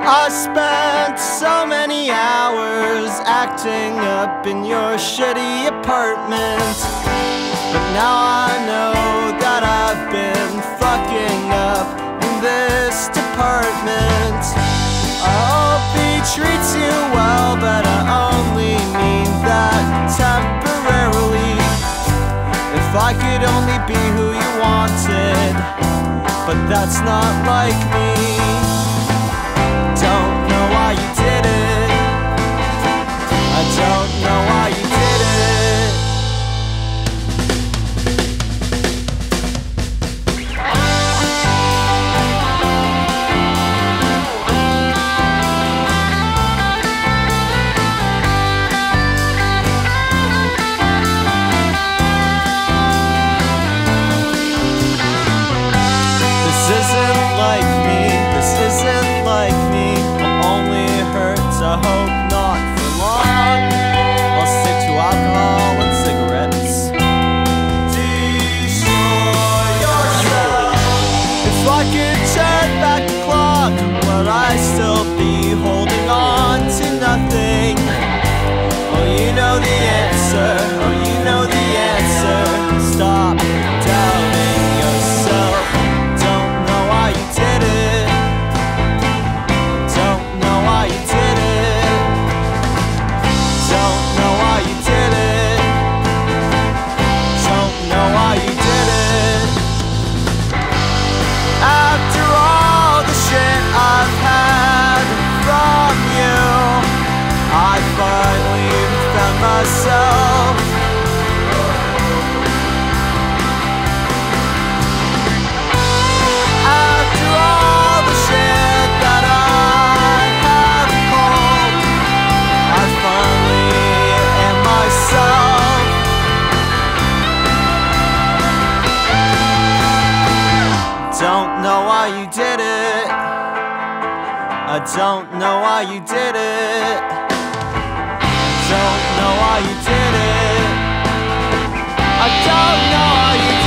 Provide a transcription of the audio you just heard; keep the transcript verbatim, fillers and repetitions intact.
I spent so many hours acting up in your shitty apartment, but now I know that I've been fucking up in this department. I hope he treats you well, but I only mean that temporarily. If I could only be who you wanted, but that's not like me. Don't know why you did it. I don't know why you did it. This isn't like me. This isn't like me. I hope not for long. I'll stick to alcohol and cigarettes. Destroy yourself. If I could turn back the clock, would I still be holding on to nothing? Oh, you know the answer. Oh, you know the answer. Stop doubting yourself. Don't know why you did it. Don't know why you did it. I finally found myself. After all the shit that I have pulled, I finally am myself. Don't know why you did it. I don't know why you did it. Don't know why you did it. I don't know why you did it.